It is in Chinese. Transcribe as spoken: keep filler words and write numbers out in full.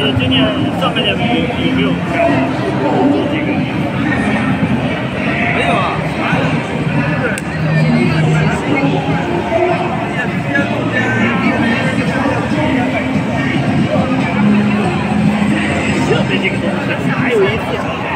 是今年上半年有有没有干做这个？ 没有啊。 设备这个东西，还有一次。